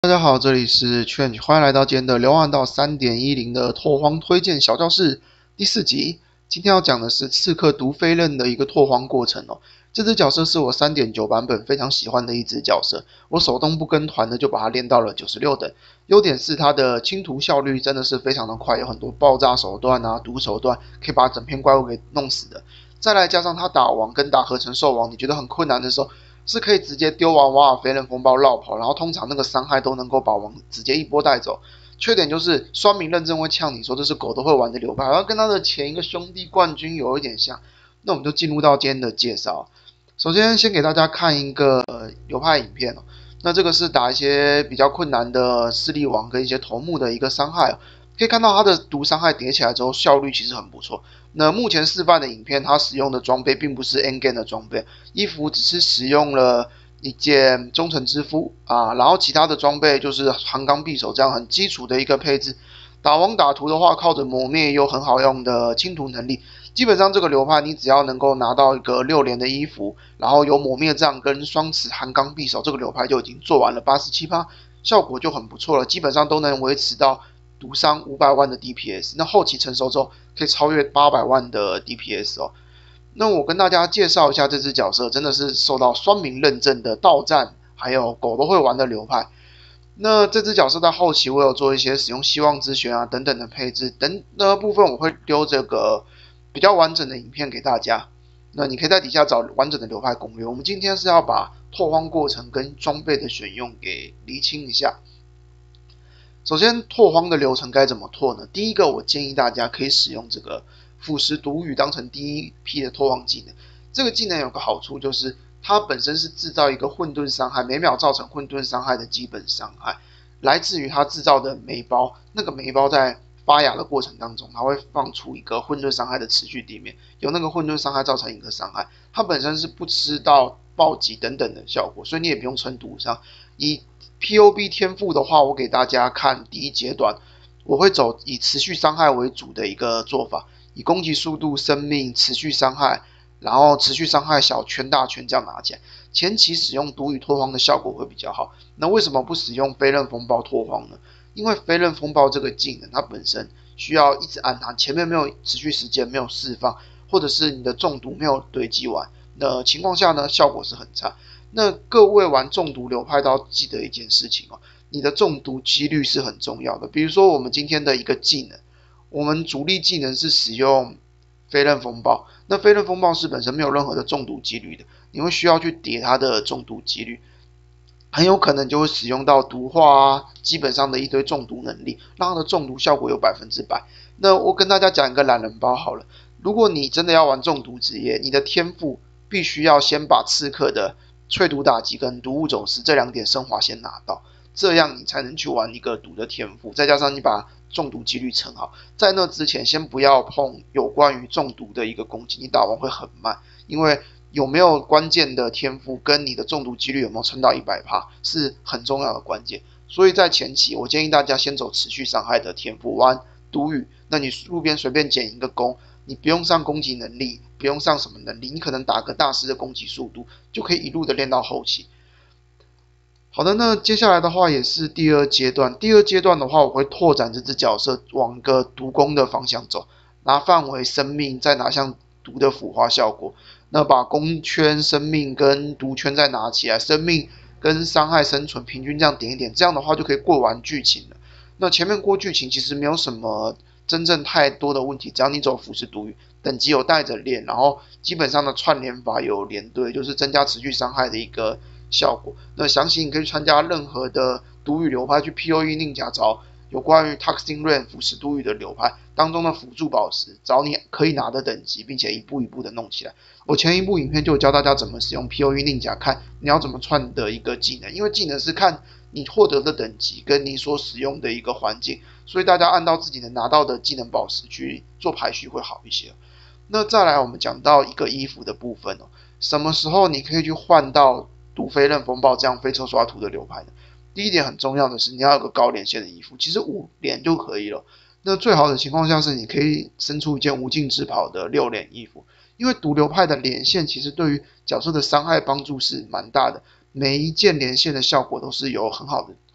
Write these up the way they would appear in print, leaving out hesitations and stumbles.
大家好，这里是 Change，欢迎来到今天的流浪到3.10的拓荒推荐小教室第4集。今天要讲的是刺客毒飞刃的一个拓荒过程哦。这只角色是我3.9版本非常喜欢的一只角色，我手动不跟团的就把它练到了96等。优点是它的清图效率真的是非常的快，有很多爆炸手段啊、毒手段，可以把整片怪物给弄死的。再来加上它打王跟打合成兽王，你觉得很困难的时候，是可以直接丢完瓦尔菲刃风暴绕跑，然后通常那个伤害都能够把王直接一波带走。缺点就是双明认证会呛你说这是狗都会玩的流派，然后跟他的前一个兄弟冠军有一点像。那我们就进入到今天的介绍。首先先给大家看一个流派影片哦。那这个是打一些比较困难的势力王跟一些头目的一个伤害哦。可以看到它的毒伤害叠起来之后效率其实很不错。那目前示范的影片，它使用的装备并不是 Endgame 的装备，衣服只是使用了一件忠诚之夫啊，然后其他的装备就是寒钢匕首这样很基础的一个配置。打王打图的话，靠着磨灭有很好用的清图能力，基本上这个流派你只要能够拿到一个6连的衣服，然后有抹灭杖跟双持寒钢匕首，这个流派就已经做完了87%，效果就很不错了，基本上都能维持到毒伤500万的 DPS， 那后期成熟之后可以超越800万的 DPS 哦。那我跟大家介绍一下这只角色，真的是受到双明认证的道战还有狗都会玩的流派。那这只角色在后期我有做一些使用希望之旋啊等等的配置，等那部分我会丢这个比较完整的影片给大家。那你可以在底下找完整的流派攻略。我们今天是要把拓荒过程跟装备的选用给厘清一下。首先，拓荒的流程该怎么拓呢？第一个，我建议大家可以使用这个腐蚀毒雨当成第一批的拓荒技能。这个技能有个好处就是，它本身是制造一个混沌伤害，每秒造成混沌伤害的基本伤害，来自于它制造的霉包。那个霉包在发芽的过程当中，它会放出一个混沌伤害的持续地面，由那个混沌伤害造成一个伤害。它本身是不吃到暴击等等的效果，所以你也不用撑毒伤。以 POB 天赋的话，我给大家看第一阶段，我会走以持续伤害为主的一个做法，以攻击速度、生命、持续伤害，然后持续伤害小圈、大圈这样拿起来。前期使用毒雨拓荒的效果会比较好。那为什么不使用飞刃风暴拓荒呢？因为飞刃风暴这个技能它本身需要一直按它，前面没有持续时间，没有释放，或者是你的中毒没有堆积完的情况下呢，效果是很差。那各位玩中毒流派都要记得一件事情哦，你的中毒几率是很重要的。比如说我们今天的一个技能，我们主力技能是使用飞刃风暴，那飞刃风暴是本身没有任何的中毒几率的，你会需要去叠它的中毒几率，很有可能就会使用到毒化啊，基本上的一堆中毒能力，让它的中毒效果有100%。那我跟大家讲一个懒人包好了，如果你真的要玩中毒职业，你的天赋必须要先把刺客的淬毒打击跟毒物走私这2点升华先拿到，这样你才能去玩一个毒的天赋，再加上你把中毒几率撑好。在那之前，先不要碰有关于中毒的一个攻击，你打完会很慢，因为有没有关键的天赋跟你的中毒几率有没有撑到100%是很重要的关键。所以在前期，我建议大家先走持续伤害的天赋，玩毒雨，那你路边随便捡一个弓，你不用上攻击能力，不用上什么能力，你可能打个大师的攻击速度，就可以一路的练到后期。好的，那接下来的话也是第二阶段。第二阶段的话，我会拓展这只角色往一个毒攻的方向走，拿范围、生命，再拿向毒的腐化效果。那把攻圈、生命跟毒圈再拿起来，生命跟伤害、生存平均这样点一点，这样的话就可以过完剧情了。那前面过剧情其实没有什么真正太多的问题，只要你走腐蚀毒雨，等级有带着练，然后基本上的串联法有连对，就是增加持续伤害的一个效果。那详细你可以参加任何的毒雨流派去 POE 宁甲找有关于 Toxin Rain 腐蚀毒雨的流派当中的辅助宝石，找你可以拿的等级，并且一步一步的弄起来。我前一部影片就有教大家怎么使用 POE 宁甲，看你要怎么串的一个技能，因为技能是看你获得的等级跟你所使用的一个环境，所以大家按照自己能拿到的技能宝石去做排序会好一些。那再来我们讲到一个衣服的部分哦，什么时候你可以去换到毒飞刃风暴这样飞车刷图的流派呢？第一点很重要的是你要有个高连线的衣服，其实5连就可以了。那最好的情况下是你可以生出一件无尽之袍的6连衣服，因为毒流派的连线其实对于角色的伤害帮助是蛮大的，每一件连线的效果都是有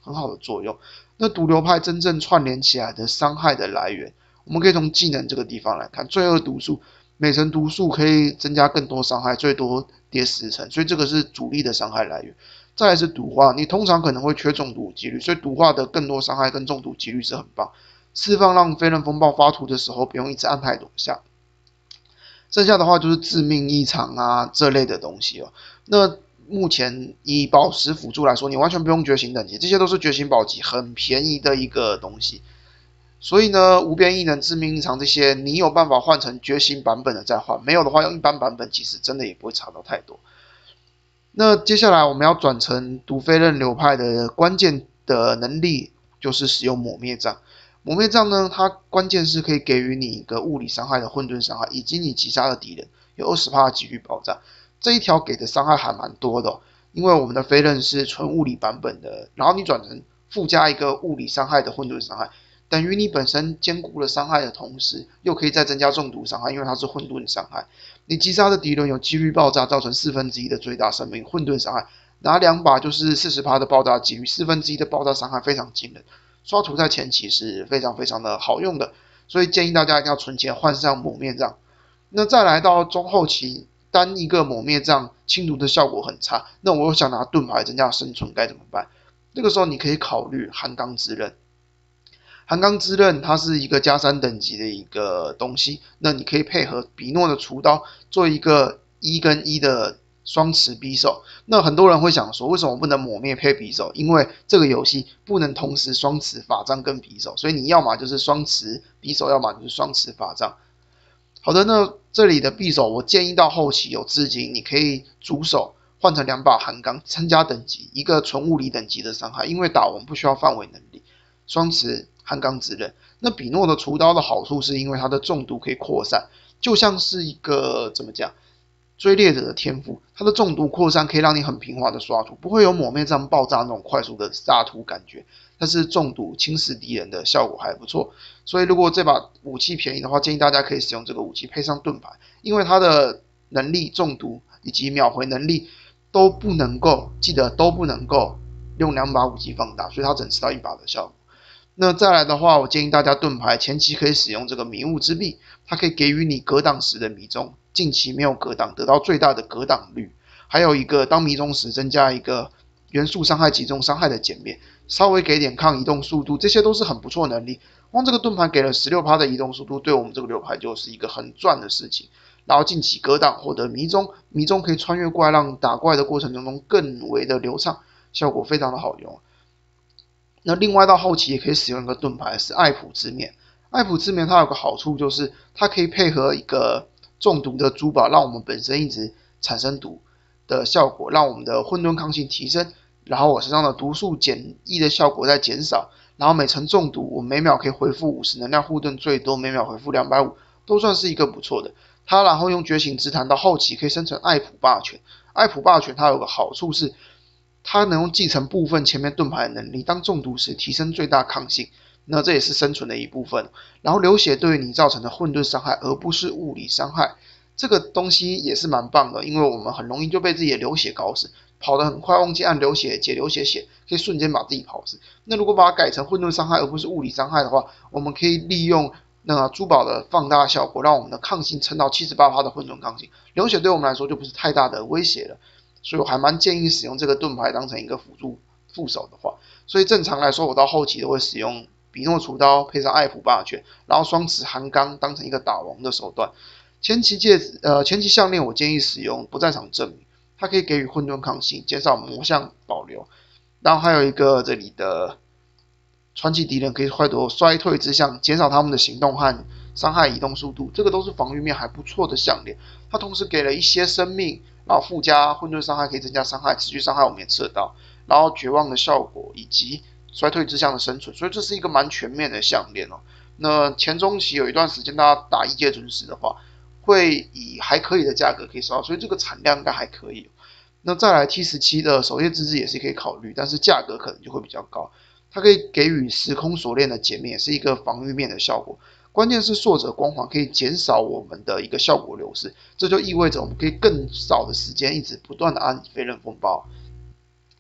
很好的作用。那毒瘤派真正串联起来的伤害的来源，我们可以从技能这个地方来看，罪恶毒素每层毒素可以增加更多伤害，最多跌10层，所以这个是主力的伤害来源。再来是毒化，你通常可能会缺中毒几率，所以毒化的更多伤害跟中毒几率是很棒。释放让飞刃风暴发图的时候不用一直按太多下。剩下的话就是致命异常啊这类的东西哦。那目前以宝石辅助来说，你完全不用觉醒等级，这些都是觉醒宝级很便宜的一个东西。所以呢，无边异能、致命异常这些，你有办法换成觉醒版本的再换，没有的话用一般版本，其实真的也不会差到太多。那接下来我们要转成毒飞刃流派的关键的能力，就是使用抹灭杖。抹灭杖呢，它关键是可以给予你一个物理伤害的混沌伤害，以及你击杀的敌人有20%的几率爆炸。这一条给的伤害还蛮多的因为我们的飞刃是纯物理版本的，然后你转成附加一个物理伤害的混沌伤害，等于你本身兼顾了伤害的同时，又可以再增加中毒伤害，因为它是混沌伤害。你击杀的敌人有几率爆炸，造成1/4的最大生命混沌伤害，拿2把就是40%的爆炸几率，1/4的爆炸伤害非常惊人。刷图在前期是非常非常的好用的，所以建议大家一定要存钱换上抹灭杖。那再来到中后期，单一个抹灭杖清毒的效果很差，那我又想拿盾牌增加生存该怎么办？这个时候你可以考虑寒钢之刃。寒钢之刃它是一个加3等级的一个东西，那你可以配合比诺的厨刀做一个1跟1的双持匕首。那很多人会想说，为什么不能抹灭配匕首？因为这个游戏不能同时双持法杖跟匕首，所以你要么就是双持匕首，要么就是双持法杖。好的，那这里的匕首我建议到后期有资金，你可以主手换成2把寒钢，增加等级，一个纯物理等级的伤害，因为打王不需要范围能力，双持寒钢之刃。那比诺的厨刀的好处是因为它的中毒可以扩散，就像是一个怎么讲，追猎者的天赋，它的中毒扩散可以让你很平滑的刷图，不会有抹灭杖爆炸那种快速的杀图感觉。但是中毒侵蚀敌人的效果还不错，所以如果这把武器便宜的话，建议大家可以使用这个武器配上盾牌，因为它的能力中毒以及秒回能力都不能够，记得都不能够用2把武器放大，所以它只能吃到1把的效果。那再来的话，我建议大家盾牌前期可以使用这个迷雾之臂，它可以给予你格挡时的迷踪，近期没有格挡，得到最大的格挡率。还有一个当迷踪时增加一个元素伤害集中伤害的减免，稍微给点抗移动速度，这些都是很不错的能力。光这个盾牌给了16%的移动速度，对我们这个流派就是一个很赚的事情。然后近期格挡获得迷踪，迷踪可以穿越怪，让打怪的过程中更为的流畅，效果非常的好用。那另外到后期也可以使用一个盾牌，是艾普之面。艾普之面它有个好处就是它可以配合一个中毒的珠宝，让我们本身一直产生毒的效果，让我们的混沌抗性提升，然后我身上的毒素减1的效果在减少，然后每层中毒我每秒可以回复50能量护盾，最多每秒回复250，都算是一个不错的。它然后用觉醒之坛到后期可以生成艾普霸权。艾普霸权它有个好处是它能用继承部分前面盾牌的能力，当中毒时提升最大抗性，那这也是生存的一部分。然后流血对于你造成的混沌伤害，而不是物理伤害，这个东西也是蛮棒的，因为我们很容易就被自己的流血搞死，跑得很快忘记按流血解流血血，可以瞬间把自己跑死。那如果把它改成混沌伤害而不是物理伤害的话，我们可以利用那个珠宝的放大效果，让我们的抗性撑到78%的混沌抗性，流血对我们来说就不是太大的威胁了。所以我还蛮建议使用这个盾牌当成一个辅助副手的话，所以正常来说我到后期都会使用比诺厨刀配上艾普霸权，然后双持寒钢当成一个打王的手段。前期项链我建议使用不在场证明，它可以给予混沌抗性，减少魔像保留。然后还有一个这里的传奇敌人可以获得衰退之象，减少他们的行动和伤害移动速度，这个都是防御面还不错的项链。它同时给了一些生命，然后附加混沌伤害可以增加伤害，持续伤害我们也吃得到，然后绝望的效果以及衰退之象的生存，所以这是一个蛮全面的项链哦。那前中期有一段时间大家打异界准时的话，会以还可以的价格可以收到，所以这个产量应该还可以。那再来 T17的守夜之治也是可以考虑，但是价格可能就会比较高。它可以给予时空锁链的减免，也是一个防御面的效果。关键是硕者光环可以减少我们的一个效果流失，这就意味着我们可以更少的时间一直不断的按飞刃风暴。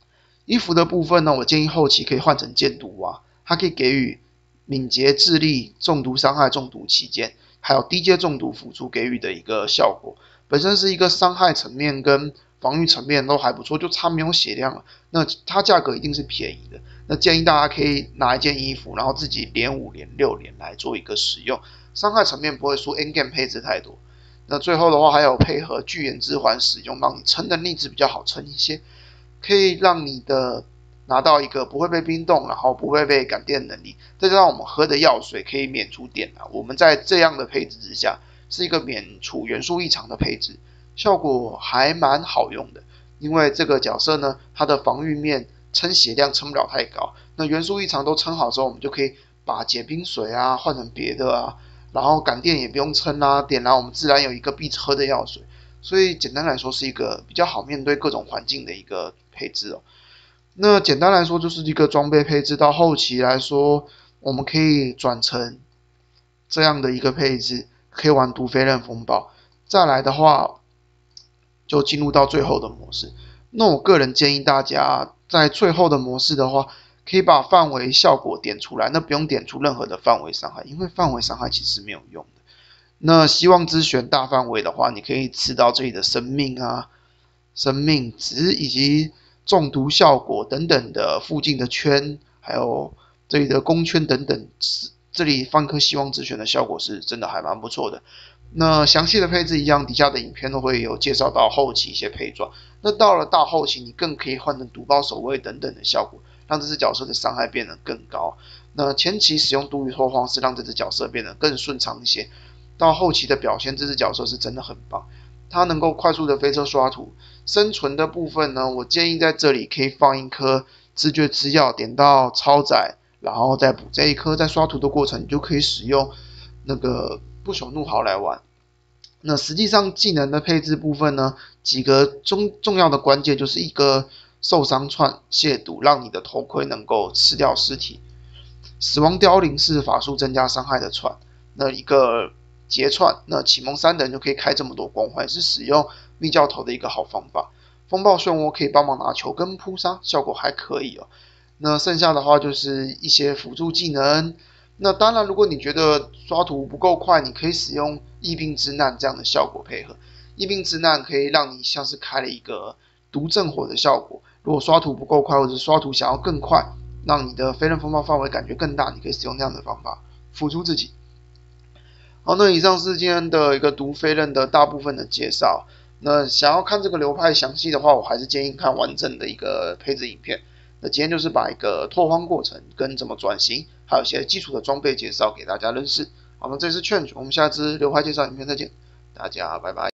衣服的部分呢，我建议后期可以换成箭毒蛙，它可以给予敏捷、智力、中毒伤害、中毒期间，还有低阶中毒辅助给予的一个效果。本身是一个伤害层面跟防御层面都还不错，就差没有血量了。那它价格一定是便宜的。那建议大家可以拿一件衣服，然后自己连5连6连来做一个使用，伤害层面不会输 endgame 配置太多。那最后的话还有配合巨岩之环使用，让你撑的力值比较好撑一些，可以让你的拿到一个不会被冰冻，然后不会被感电能力，再加上我们喝的药水可以免除电啊。我们在这样的配置之下，是一个免除元素异常的配置，效果还蛮好用的。因为这个角色呢，它的防御面撑血量撑不了太高，那元素异常都撑好之后，我们就可以把结冰水啊换成别的啊，然后感电也不用撑啊，点燃我们自然有一个必喝的药水，所以简单来说是一个比较好面对各种环境的一个配置哦。那简单来说就是一个装备配置，到后期来说，我们可以转成这样的一个配置，可以玩毒飞刃风暴。再来的话，就进入到最后的模式。那我个人建议大家在最后的模式的话，可以把范围效果点出来，那不用点出任何的范围伤害，因为范围伤害其实没有用的。那希望之选大范围的话，你可以吃到这里的生命啊、生命值以及中毒效果等等的附近的圈，还有这里的弓圈等等，这里放一颗希望之选的效果是真的还蛮不错的。那详细的配置一样，底下的影片都会有介绍到后期一些配装。那到了大后期，你更可以换成毒包守卫等等的效果，让这只角色的伤害变得更高。那前期使用毒雨拓荒是让这只角色变得更顺畅一些，到后期的表现，这只角色是真的很棒。它能够快速的飞车刷图，生存的部分呢，我建议在这里可以放一颗知觉之药，点到超载，然后再补这一颗，在刷图的过程你就可以使用那个不朽怒嚎来玩。那实际上技能的配置部分呢，几个重要的关键就是一个受伤串亵渎，让你的头盔能够吃掉尸体；死亡凋零是法术增加伤害的串，那一个劫串，那启蒙3等就可以开这么多光环，是使用密教头的一个好方法。风暴漩涡可以帮忙拿球跟扑杀，效果还可以哦。那剩下的话就是一些辅助技能。那当然，如果你觉得刷图不够快，你可以使用疫病之难这样的效果配合。疫病之难可以让你像是开了一个毒正火的效果。如果刷图不够快，或者刷图想要更快，让你的飞刃风暴范围感觉更大，你可以使用这样的方法辅助自己。好，那以上是今天的一个毒飞刃的大部分的介绍。那想要看这个流派详细的话，我还是建议看完整的一个配置影片。那今天就是把一个拓荒过程跟怎么转型，还有一些基础的装备介绍给大家认识。好，那这是 Change，我们下支流派介绍影片再见，大家拜拜。